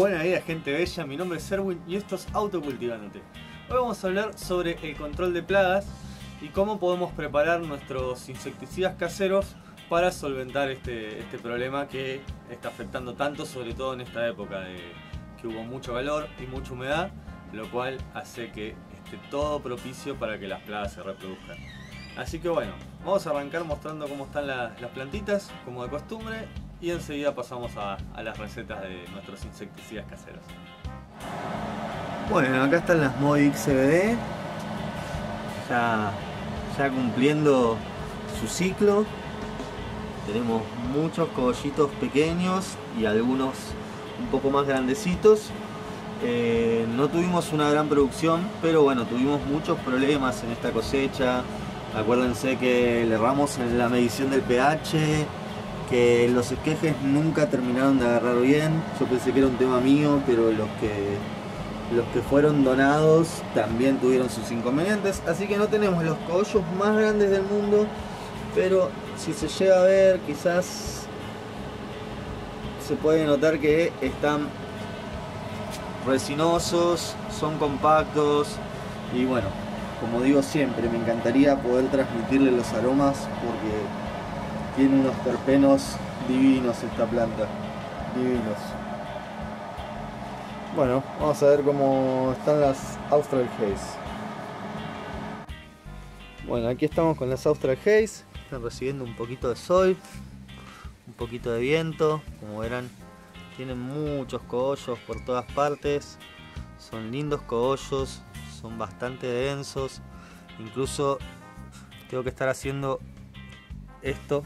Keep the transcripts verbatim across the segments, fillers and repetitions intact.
Buena vida, gente bella, mi nombre es Erwin y esto es Autocultivándote. Hoy vamos a hablar sobre el control de plagas y cómo podemos preparar nuestros insecticidas caseros para solventar este, este problema que está afectando tanto, sobre todo en esta época de que hubo mucho calor y mucha humedad, lo cual hace que esté todo propicio para que las plagas se reproduzcan. Así que bueno, vamos a arrancar mostrando cómo están la, las plantitas, como de costumbre, y enseguida pasamos a, a las recetas de nuestros insecticidas caseros. Bueno, acá están las Movic C B D, ya, ya cumpliendo su ciclo. Tenemos muchos cogollitos pequeños y algunos un poco más grandecitos. Eh, no tuvimos una gran producción, pero bueno, tuvimos muchos problemas en esta cosecha. Acuérdense que le erramos en la medición del pH, que los esquejes nunca terminaron de agarrar bien. Yo pensé que era un tema mío, pero los que, los que fueron donados también tuvieron sus inconvenientes. Así que no tenemos los cogollos más grandes del mundo, pero si se llega a ver, quizás se puede notar que están resinosos, son compactos y bueno, como digo siempre, me encantaría poder transmitirle los aromas porque tiene unos terpenos divinos esta planta, divinos. Bueno, vamos a ver cómo están las Austral Haze. Bueno, aquí estamos con las Austral Haze, están recibiendo un poquito de sol, un poquito de viento, como verán. Tienen muchos cogollos por todas partes, son lindos cogollos, son bastante densos. Incluso tengo que estar haciendo esto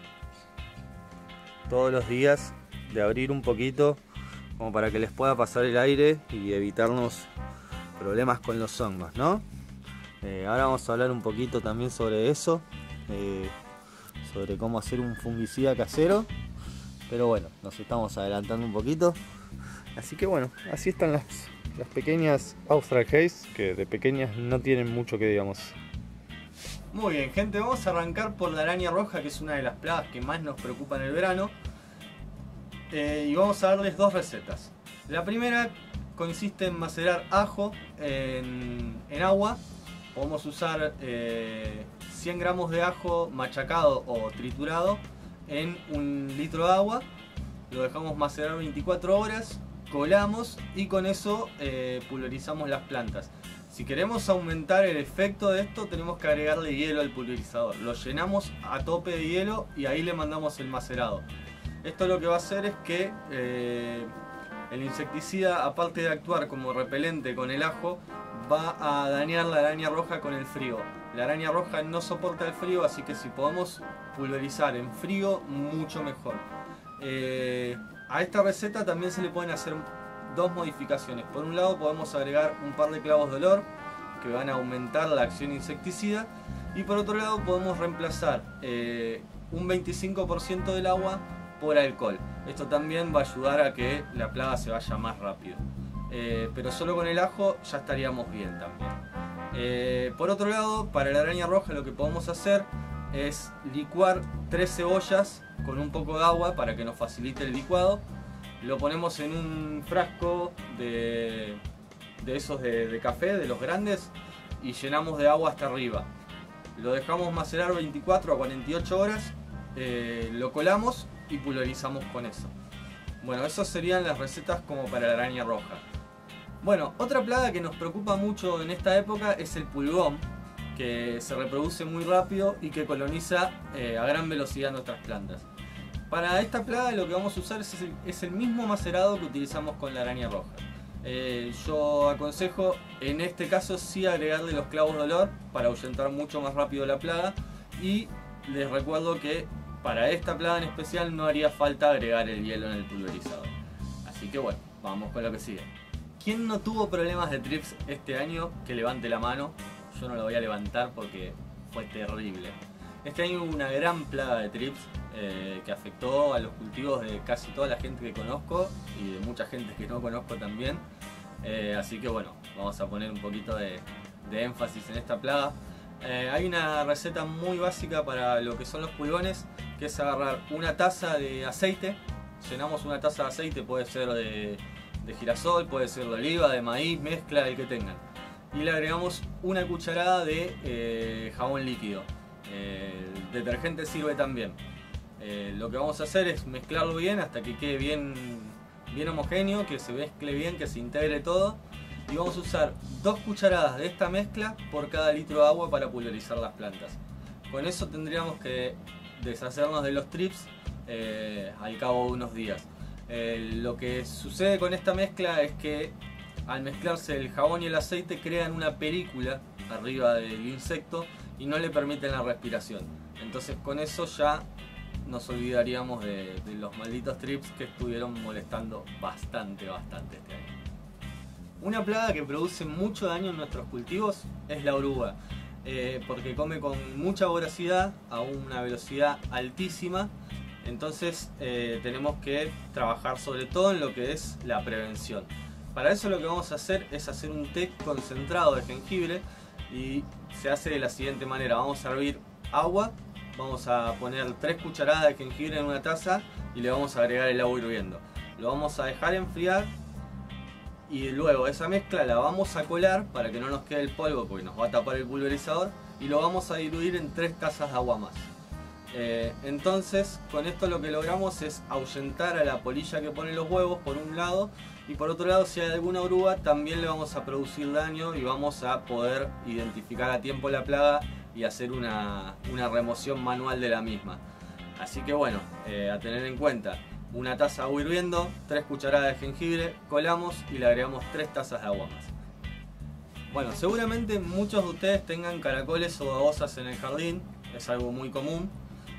todos los días, de abrir un poquito como para que les pueda pasar el aire y evitarnos problemas con los hongos, ¿no? Eh, ahora vamos a hablar un poquito también sobre eso, eh, sobre cómo hacer un fungicida casero. Pero bueno, nos estamos adelantando un poquito. Así que bueno, así están las, las pequeñas Austral Haze, que de pequeñas no tienen mucho que digamos. Muy bien, gente, vamos a arrancar por la araña roja, que es una de las plagas que más nos preocupa en el verano. Eh, y vamos a darles dos recetas. La primera consiste en macerar ajo en, en agua. Podemos usar eh, cien gramos de ajo machacado o triturado en un litro de agua, lo dejamos macerar veinticuatro horas, colamos y con eso eh, pulverizamos las plantas. Si queremos aumentar el efecto de esto, tenemos que agregarle hielo al pulverizador. Lo llenamos a tope de hielo y ahí le mandamos el macerado. Esto lo que va a hacer es que eh, el insecticida, aparte de actuar como repelente con el ajo, va a dañar la araña roja con el frío. La araña roja no soporta el frío, así que si podemos pulverizar en frío, mucho mejor. Eh, a esta receta también se le pueden hacer dos modificaciones. Por un lado podemos agregar un par de clavos de olor que van a aumentar la acción insecticida, y por otro lado podemos reemplazar eh, un veinticinco por ciento del agua por alcohol. Esto también va a ayudar a que la plaga se vaya más rápido. Eh, pero solo con el ajo ya estaríamos bien también. Eh, por otro lado, para la araña roja lo que podemos hacer es licuar tres cebollas con un poco de agua para que nos facilite el licuado. Lo ponemos en un frasco de, de esos de, de café, de los grandes, y llenamos de agua hasta arriba. Lo dejamos macerar veinticuatro a cuarenta y ocho horas, eh, lo colamos y pulverizamos con eso. Bueno, esas serían las recetas como para la araña roja. Bueno, otra plaga que nos preocupa mucho en esta época es el pulgón, que se reproduce muy rápido y que coloniza eh, a gran velocidad nuestras plantas. Para esta plaga lo que vamos a usar es el, es el mismo macerado que utilizamos con la araña roja. Eh, yo aconsejo en este caso sí agregarle los clavos de olor para ahuyentar mucho más rápido la plaga, y les recuerdo que para esta plaga en especial no haría falta agregar el hielo en el pulverizador. Así que bueno, vamos con lo que sigue. ¿Quién no tuvo problemas de trips este año? Que levante la mano. Yo no lo voy a levantar porque fue terrible. Este año hubo una gran plaga de trips eh, que afectó a los cultivos de casi toda la gente que conozco y de mucha gente que no conozco también. Eh, así que bueno, vamos a poner un poquito de, de énfasis en esta plaga. Eh, hay una receta muy básica para lo que son los pulgones, que es agarrar una taza de aceite. Llenamos una taza de aceite, puede ser de de girasol, puede ser de oliva, de maíz, mezcla, el que tengan. Y le agregamos una cucharada de eh, jabón líquido. Eh, el detergente sirve también. Eh, lo que vamos a hacer es mezclarlo bien hasta que quede bien, bien homogéneo, que se mezcle bien, que se integre todo. Y vamos a usar dos cucharadas de esta mezcla por cada litro de agua para pulverizar las plantas. Con eso tendríamos que deshacernos de los trips eh, al cabo de unos días. Eh, lo que sucede con esta mezcla es que al mezclarse el jabón y el aceite crean una película arriba del insecto y no le permiten la respiración. Entonces con eso ya nos olvidaríamos de, de los malditos trips que estuvieron molestando bastante, bastante este año. Una plaga que produce mucho daño en nuestros cultivos es la oruga, eh, porque come con mucha voracidad a una velocidad altísima. Entonces eh, tenemos que trabajar sobre todo en lo que es la prevención. Para eso lo que vamos a hacer es hacer un té concentrado de jengibre y se hace de la siguiente manera. Vamos a hervir agua, vamos a poner tres cucharadas de jengibre en una taza y le vamos a agregar el agua hirviendo. Lo vamos a dejar enfriar y luego esa mezcla la vamos a colar para que no nos quede el polvo porque nos va a tapar el pulverizador y lo vamos a diluir en tres tazas de agua más. Eh, entonces con esto lo que logramos es ahuyentar a la polilla que pone los huevos por un lado y por otro lado si hay alguna oruga también le vamos a producir daño y vamos a poder identificar a tiempo la plaga y hacer una, una remoción manual de la misma. Así que bueno, eh, a tener en cuenta. Una taza de agua hirviendo, tres cucharadas de jengibre, colamos y le agregamos tres tazas de agua más. Bueno, seguramente muchos de ustedes tengan caracoles o babosas en el jardín, es algo muy común.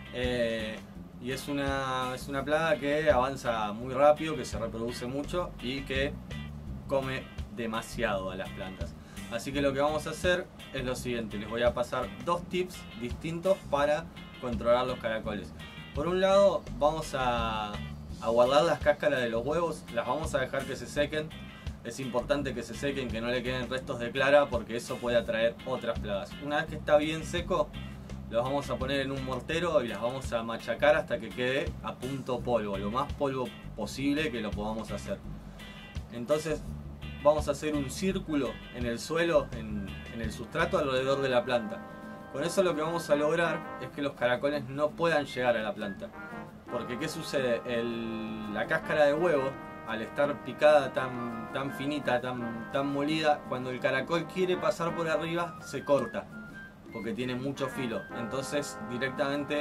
Eh, y es una, es una plaga que avanza muy rápido, que se reproduce mucho y que come demasiado a las plantas. Así que lo que vamos a hacer es lo siguiente, les voy a pasar dos tips distintos para controlar los caracoles. Por un lado vamos a a guardar las cáscaras de los huevos, las vamos a dejar que se sequen. Es importante que se sequen, que no le queden restos de clara porque eso puede atraer otras plagas. Una vez que está bien seco, los vamos a poner en un mortero y las vamos a machacar hasta que quede a punto polvo, lo más polvo posible que lo podamos hacer. Entonces vamos a hacer un círculo en el suelo, en, en el sustrato alrededor de la planta. Con eso lo que vamos a lograr es que los caracoles no puedan llegar a la planta. Porque ¿qué sucede? El, la cáscara de huevo, al estar picada tan, tan finita, tan, tan molida, cuando el caracol quiere pasar por arriba, se corta. Porque tiene mucho filo. Entonces directamente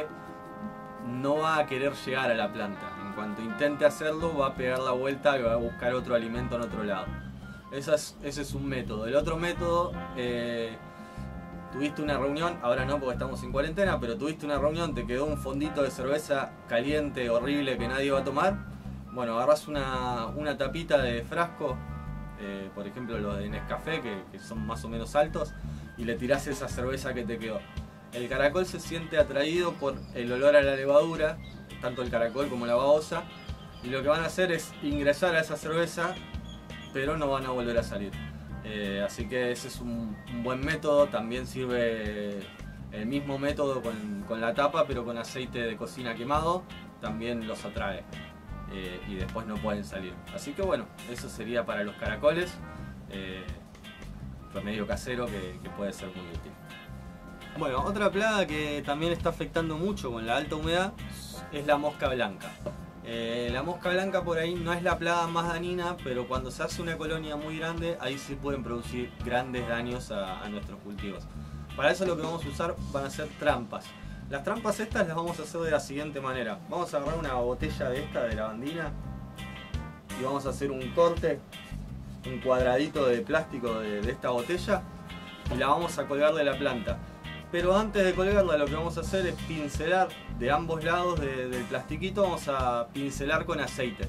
no va a querer llegar a la planta. En cuanto intente hacerlo, va a pegar la vuelta y va a buscar otro alimento en otro lado. Ese es, ese es un método. El otro método... Eh, Tuviste una reunión, ahora no porque estamos en cuarentena, pero tuviste una reunión, te quedó un fondito de cerveza caliente, horrible, que nadie va a tomar. Bueno, agarrás una, una tapita de frasco, eh, por ejemplo los de Nescafé, que, que son más o menos altos, y le tirás esa cerveza que te quedó. El caracol se siente atraído por el olor a la levadura, tanto el caracol como la babosa, y lo que van a hacer es ingresar a esa cerveza, pero no van a volver a salir. Eh, así que ese es un, un buen método. También sirve el mismo método con, con la tapa, pero con aceite de cocina quemado, también los atrae eh, y después no pueden salir. Así que bueno, eso sería para los caracoles, eh, remedio casero que, que puede ser muy útil. Bueno, otra plaga que también está afectando mucho con la alta humedad es la mosca blanca. Eh, la mosca blanca por ahí no es la plaga más dañina, pero cuando se hace una colonia muy grande, ahí sí pueden producir grandes daños a, a nuestros cultivos. Para eso lo que vamos a usar van a ser trampas. Las trampas estas las vamos a hacer de la siguiente manera. Vamos a agarrar una botella de esta de lavandina y vamos a hacer un corte, un cuadradito de plástico de, de esta botella y la vamos a colgar de la planta. Pero antes de colgarla lo que vamos a hacer es pincelar de ambos lados de, del plastiquito, vamos a pincelar con aceite.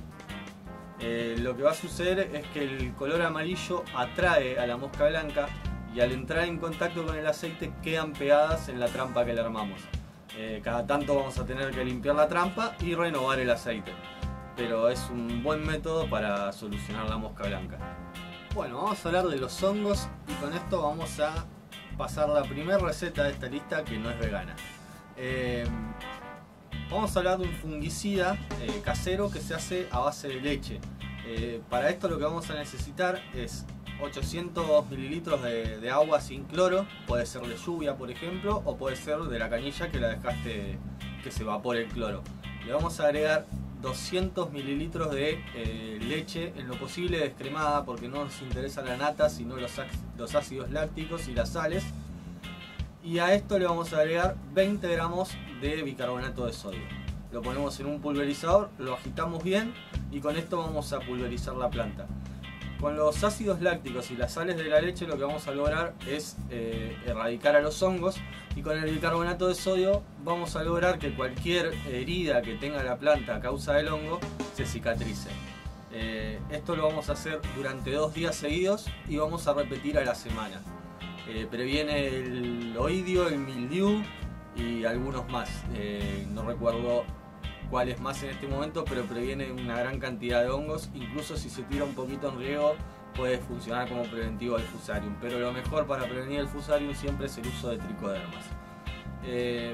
Eh, lo que va a suceder es que el color amarillo atrae a la mosca blanca y al entrar en contacto con el aceite quedan pegadas en la trampa que le armamos. Eh, cada tanto vamos a tener que limpiar la trampa y renovar el aceite. Pero es un buen método para solucionar la mosca blanca. Bueno, vamos a hablar de los hongos y con esto vamos a pasar la primera receta de esta lista que no es vegana. Eh, vamos a hablar de un fungicida eh, casero que se hace a base de leche. Eh, para esto lo que vamos a necesitar es ochocientos mililitros de, de agua sin cloro, puede ser de lluvia por ejemplo, o puede ser de la canilla que la dejaste que se evapore el cloro. Le vamos a agregar doscientos mililitros de eh, leche, en lo posible descremada, porque no nos interesa la nata sino los, los ácidos lácticos y las sales. Y a esto le vamos a agregar veinte gramos de bicarbonato de sodio. Lo ponemos en un pulverizador, lo agitamos bien y con esto vamos a pulverizar la planta. Con los ácidos lácticos y las sales de la leche lo que vamos a lograr es eh, erradicar a los hongos, y con el bicarbonato de sodio vamos a lograr que cualquier herida que tenga la planta a causa del hongo se cicatrice. Eh, esto lo vamos a hacer durante dos días seguidos y vamos a repetir a la semana. Eh, previene el oidio, el mildiu y algunos más. Eh, no recuerdo cuáles más en este momento, pero previene una gran cantidad de hongos. Incluso si se tira un poquito en riego puede funcionar como preventivo del fusarium, pero lo mejor para prevenir el fusarium siempre es el uso de tricodermas. Eh,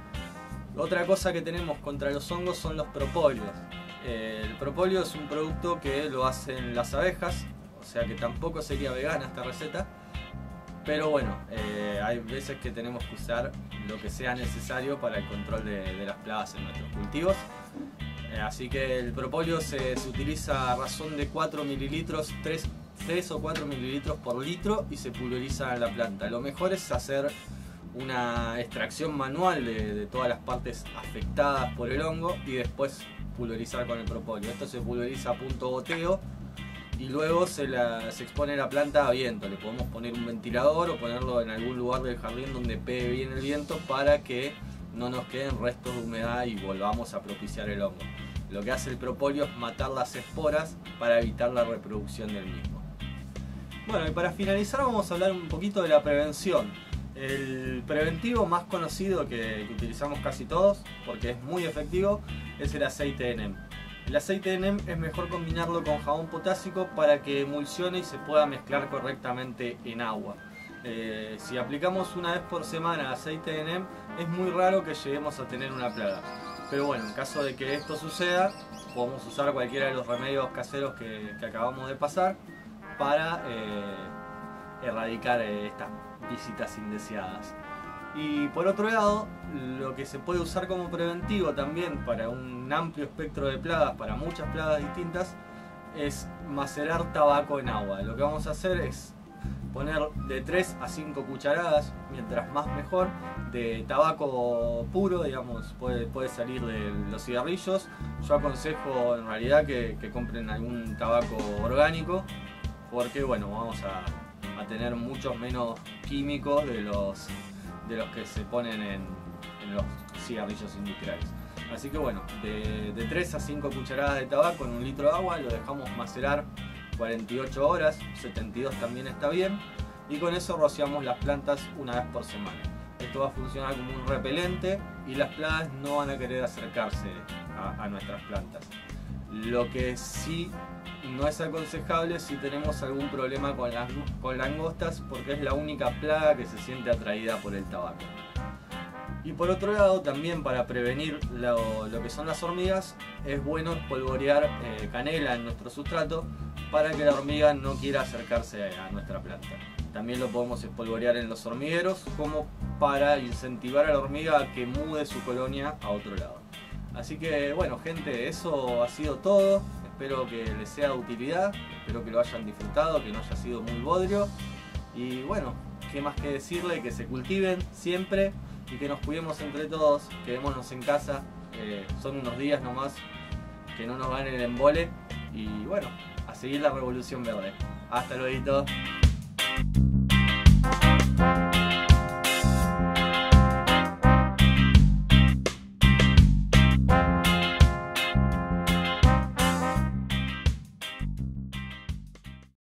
otra cosa que tenemos contra los hongos son los propóleos. Eh, el propóleo es un producto que lo hacen las abejas, o sea que tampoco sería vegana esta receta, pero bueno, eh, hay veces que tenemos que usar lo que sea necesario para el control de, de las plagas en nuestros cultivos. Eh, así que el propóleo se, se utiliza a razón de cuatro mililitros, tres, tres o cuatro mililitros por litro, y se pulveriza en la planta. Lo mejor es hacer una extracción manual de, de todas las partes afectadas por el hongo y después pulverizar con el propóleo. Esto se pulveriza a punto goteo y luego se, la, se expone la planta a viento. Le podemos poner un ventilador o ponerlo en algún lugar del jardín donde pegue bien el viento para que no nos queden restos de humedad y volvamos a propiciar el hongo. Lo que hace el propóleo es matar las esporas para evitar la reproducción del mismo. Bueno, y para finalizar vamos a hablar un poquito de la prevención. El preventivo más conocido que, que utilizamos casi todos, porque es muy efectivo, es el aceite de neem. El aceite de neem es mejor combinarlo con jabón potásico para que emulsione y se pueda mezclar correctamente en agua. Eh, si aplicamos una vez por semana aceite de neem, es muy raro que lleguemos a tener una plaga. Pero bueno, en caso de que esto suceda, podemos usar cualquiera de los remedios caseros que, que acabamos de pasar para eh, erradicar eh, estas visitas indeseadas. Y por otro lado, lo que se puede usar como preventivo también para un amplio espectro de plagas, para muchas plagas distintas, es macerar tabaco en agua. Lo que vamos a hacer es poner de tres a cinco cucharadas, mientras más mejor, de tabaco puro, digamos, puede, puede salir de los cigarrillos. Yo aconsejo en realidad que, que compren algún tabaco orgánico, porque bueno, vamos a, a tener muchos menos químicos de los, de los que se ponen en, en los cigarrillos industriales. Así que bueno, de, de tres a cinco cucharadas de tabaco en un litro de agua, lo dejamos macerar cuarenta y ocho horas, setenta y dos también está bien, y con eso rociamos las plantas una vez por semana. Esto va a funcionar como un repelente y las plagas no van a querer acercarse a, a nuestras plantas. Lo que sí no es aconsejable si tenemos algún problema con las con langostas, porque es la única plaga que se siente atraída por el tabaco. Y por otro lado, también para prevenir lo, lo que son las hormigas, es bueno espolvorear eh, canela en nuestro sustrato para que la hormiga no quiera acercarse a nuestra planta. También lo podemos espolvorear en los hormigueros como para incentivar a la hormiga a que mude su colonia a otro lado. Así que bueno, gente, eso ha sido todo. Espero que les sea de utilidad, espero que lo hayan disfrutado, que no haya sido muy bodrio. Y bueno, qué más que decirle, que se cultiven siempre y que nos cuidemos entre todos, quedémonos en casa, eh, son unos días nomás, que no nos gane el embole y bueno, a seguir la revolución verde. Hasta luego.